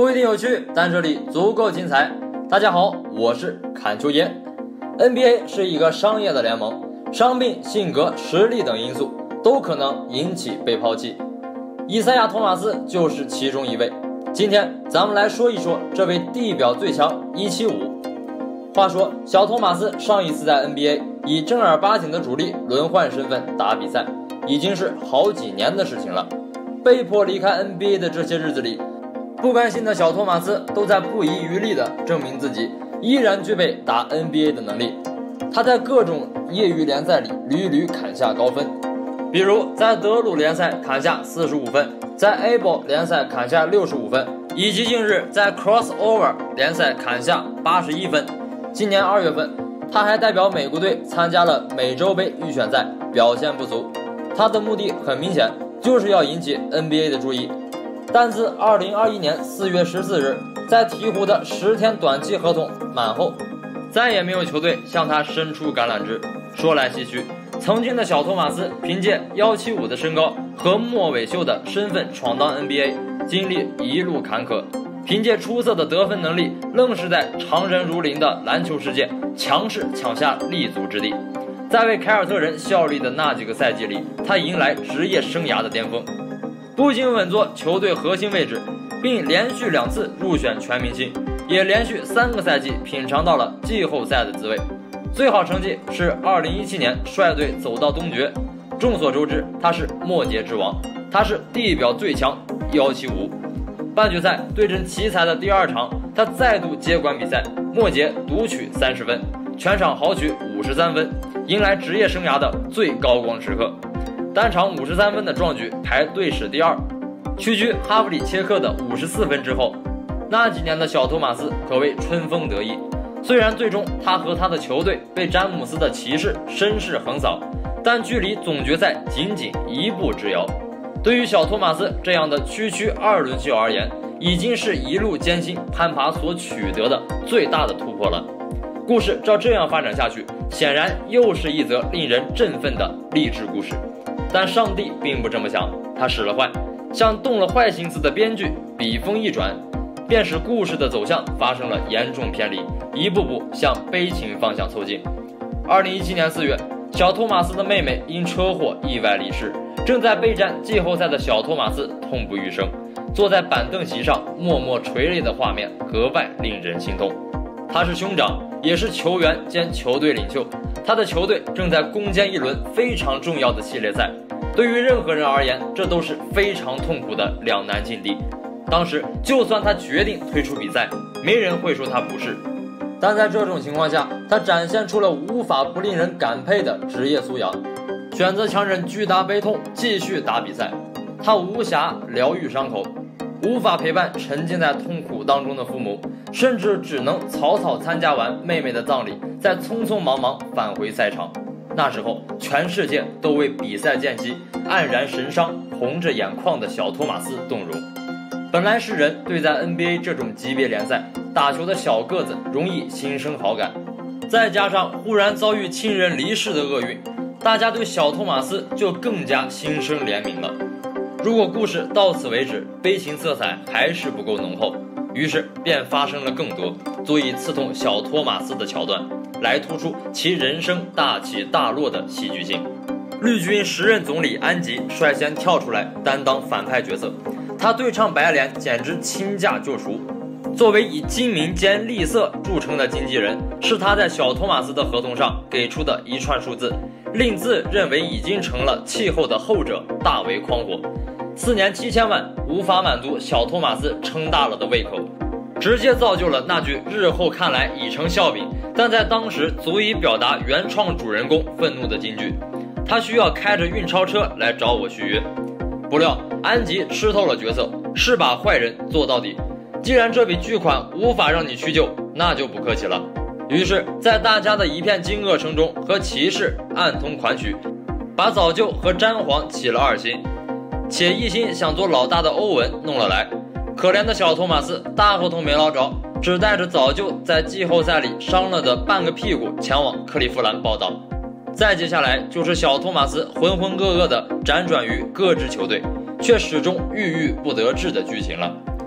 不一定有趣，但这里足够精彩。大家好，我是侃球爷。NBA 是一个商业的联盟，伤病、性格、实力等因素都可能引起被抛弃。以赛亚·托马斯就是其中一位。今天咱们来说一说这位地表最强175。话说，小托马斯上一次在 NBA 以正儿八经的主力轮换身份打比赛，已经是好几年的事情了。被迫离开 NBA 的这些日子里，不甘心的小托马斯都在不遗余力地证明自己依然具备打 NBA 的能力。他在各种业余联赛里屡屡砍下高分，比如在德鲁联赛砍下45分，在 ABL 联赛砍下65分，以及近日在 Crossover 联赛砍下81分。今年2月份，他还代表美国队参加了美洲杯预选赛，表现不俗。他的目的很明显，就是要引起 NBA 的注意。但自2021年4月14日在鹈鹕的10天短期合同满后，再也没有球队向他伸出橄榄枝。说来唏嘘，曾经的小托马斯凭借175的身高和莫韦秀的身份闯荡 NBA， 经历一路坎坷，凭借出色的得分能力，愣是在常人如林的篮球世界强势抢下立足之地。在为凯尔特人效力的那几个赛季里，他迎来职业生涯的巅峰，不仅稳坐球队核心位置，并连续2次入选全明星，也连续3个赛季品尝到了季后赛的滋味。最好成绩是2017年率队走到东决。众所周知，他是末节之王，他是地表最强175。半决赛对阵奇才的第2场，他再度接管比赛，末节独取30分，全场豪取53分，迎来职业生涯的最高光时刻。单场53分的壮举排队史第2，屈居哈弗里切克的54分之后。那几年的小托马斯可谓春风得意，虽然最终他和他的球队被詹姆斯的骑士声势横扫，但距离总决赛仅仅1步之遥。对于小托马斯这样的区2轮秀而言，已经是一路艰辛攀爬所取得的最大的突破了。故事照这样发展下去，显然又是一则令人振奋的励志故事。但上帝并不这么想，他使了坏，像动了坏心思的编剧笔锋一转，便使故事的走向发生了严重偏离，一步步向悲情方向凑近。2017年4月，小托马斯的妹妹因车祸意外离世，正在备战季后赛的小托马斯痛不欲生，坐在板凳席上默默垂泪的画面格外令人心痛。他是兄长，也是球员兼球队领袖，他的球队正在攻坚一轮非常重要的系列赛，对于任何人而言，这都是非常痛苦的两难境地。当时就算他决定退出比赛，没人会说他不是，但在这种情况下，他展现出了无法不令人感佩的职业素养，选择强忍巨大悲痛继续打比赛。他无暇疗愈伤口，无法陪伴沉浸在痛苦当中的父母，甚至只能草草参加完妹妹的葬礼，再匆匆忙忙返回赛场。那时候全世界都为比赛间隙黯然神伤红着眼眶的小托马斯动容。本来世人对在 NBA 这种级别联赛打球的小个子容易心生好感，再加上忽然遭遇亲人离世的厄运，大家对小托马斯就更加心生怜悯了。如果故事到此为止，悲情色彩还是不够浓厚，于是便发生了更多足以刺痛小托马斯的桥段，来突出其人生大起大落的戏剧性。绿军时任总理安吉率先跳出来担当反派角色，他对唱白脸简直倾驾救赎。作为以精明兼吝啬著称的经纪人，是他在小托马斯的合同上给出的一串数字，令自认为已经成了气候的后者大为诓火。4年7000万无法满足小托马斯撑大了的胃口，直接造就了那句日后看来已成笑柄，但在当时足以表达原创主人公愤怒的金句：他需要开着运钞车来找我续约。不料安吉吃透了角色，是把坏人做到底。既然这笔巨款无法让你屈就，那就不客气了。于是在大家的一片惊愕声中，和骑士暗通款曲，把早就和詹皇起了2心，且一心想做老大的欧文弄了来。可怜的小托马斯大合同没捞着，只带着早就在季后赛里伤了的半个屁股前往克利夫兰报道。再接下来就是小托马斯浑浑噩噩地辗转于各支球队，却始终郁郁不得志的剧情了。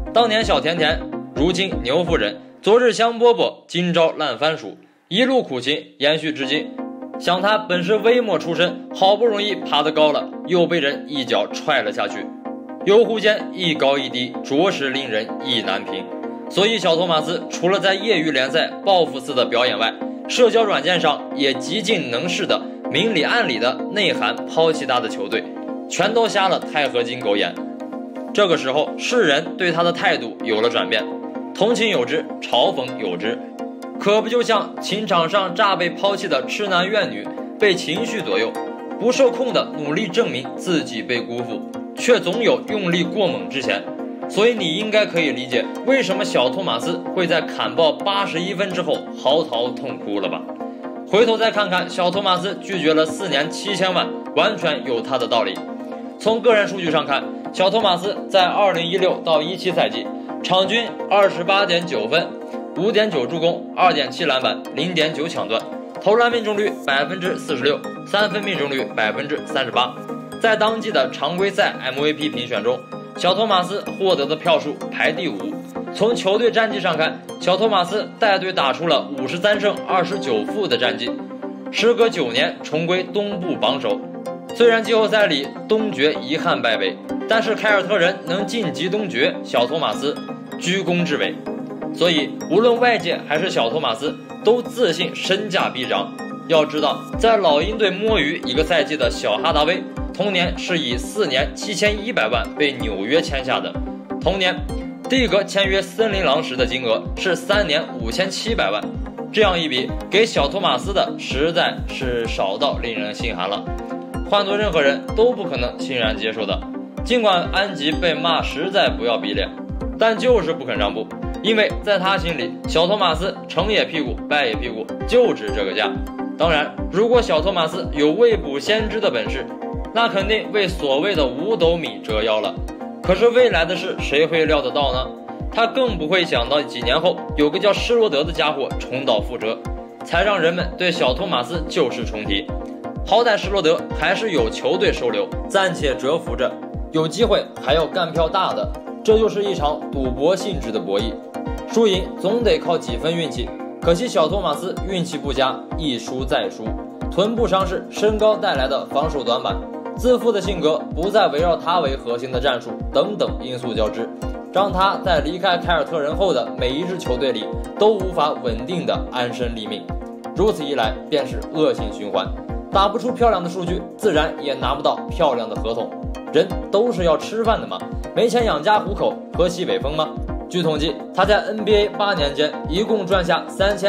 当年小甜甜，如今牛夫人，昨日香饽饽，今朝烂番薯，一路苦勤延续至今。想他本是微末出身，好不容易爬得高了，又被人一脚踹了下去。游湖间一高一低，着实令人意难平。所以小托马斯除了在业余联赛报复似的表演外，社交软件上也极尽能事的明里暗里的内涵抛弃他的球队，全都瞎了钛合金狗眼。这个时候世人对他的态度有了转变，同情有之，嘲讽有之，可不就像情场上乍被抛弃的痴男怨女，被情绪左右，不受控的努力证明自己被辜负，却总有用力过猛之前。所以你应该可以理解为什么小托马斯会在砍爆81分之后嚎啕痛哭了吧。回头再看看小托马斯拒绝了4年7000万，完全有他的道理。从个人数据上看，小托马斯在2016到17赛季场均28.9分，5.9助攻，2.7篮板，0.9抢断，投篮命中率46%，三分命中率38%。在当季的常规赛 MVP 评选中，小托马斯获得的票数排第5。从球队战绩上看，小托马斯带队打出了53胜29负的战绩，时隔9年重归东部榜首。虽然季后赛里东决遗憾败北，但是凯尔特人能晋级东决，小托马斯居功至伟。所以无论外界还是小托马斯都自信身价必涨。要知道，在老鹰队摸鱼1个赛季的小哈达威，同年是以4年7100万被纽约签下的。同年蒂格签约森林狼时的金额是3年5700万，这样一比，给小托马斯的实在是少到令人心寒了，换做任何人都不可能欣然接受的。尽管安吉被骂实在不要逼脸，但就是不肯让步，因为在他心里，小托马斯成也屁股败也屁股，就值这个价。当然，如果小托马斯有未卜先知的本事，那肯定为所谓的5斗米折腰了。可是未来的事谁会料得到呢？他更不会想到几年后有个叫施罗德的家伙重蹈覆辙，才让人们对小托马斯旧事重提。好歹施罗德还是有球队收留，暂且蛰伏着，有机会还要干票大的。这就是一场赌博性质的博弈，输赢总得靠几分运气。可惜小托马斯运气不佳，一输再输，臀部伤势、身高带来的防守短板、自负的性格、不再围绕他为核心的战术等等因素交织，让他在离开凯尔特人后的每一支球队里都无法稳定的安身立命。如此一来便是恶性循环，打不出漂亮的数据，自然也拿不到漂亮的合同。人都是要吃饭的嘛，没钱养家糊口，喝西北风吗？据统计，他在 NBA 8年间一共赚下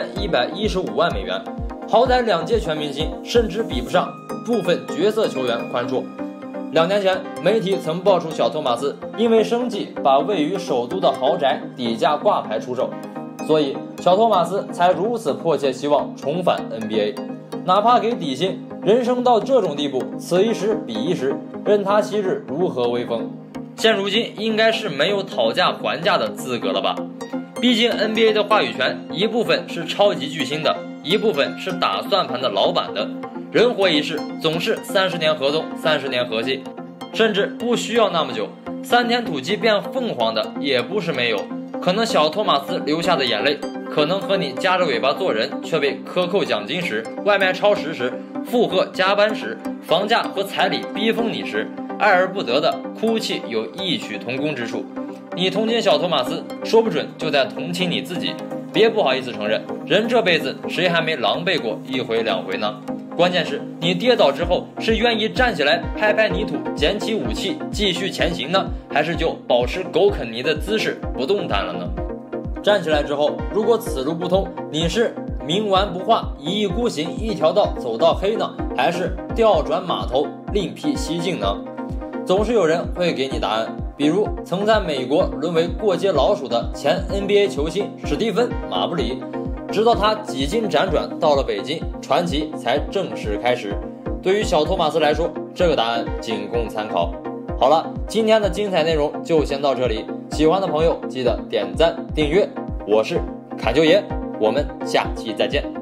3115万美元，好歹2届全明星，甚至比不上部分角色球员宽绰。2年前，媒体曾爆出小托马斯因为生计把位于首都的豪宅底价挂牌出售，所以小托马斯才如此迫切希望重返 NBA。哪怕给底薪，人生到这种地步，此一时彼一时，任他昔日如何威风。现如今应该是没有讨价还价的资格了吧？毕竟 NBA 的话语权一部分是超级巨星的，一部分是打算盘的老板的。人活一世，总是30年河东，30年河西，甚至不需要那么久，3天土鸡变凤凰的也不是没有。可能小托马斯流下的眼泪，可能和你夹着尾巴做人却被克扣奖金时，外卖超时时，负荷加班时，房价和彩礼逼疯你时，爱而不得的哭泣有异曲同工之处。你同情小托马斯，说不准就在同情你自己。别不好意思承认，人这辈子谁还没狼狈过1回2回呢？关键是你跌倒之后，是愿意站起来拍拍泥土，捡起武器继续前行呢，还是就保持狗啃泥的姿势不动弹了呢？站起来之后，如果此路不通，你是冥顽不化，一意孤行，一条道走到黑呢，还是调转马头另辟蹊径呢？总是有人会给你答案，比如曾在美国沦为过街老鼠的前 NBA 球星史蒂芬·马布里，直到他几经辗转到了北京，传奇才正式开始。对于小托马斯来说，这个答案仅供参考。好了，今天的精彩内容就先到这里，喜欢的朋友记得点赞订阅。我是侃球爷，我们下期再见。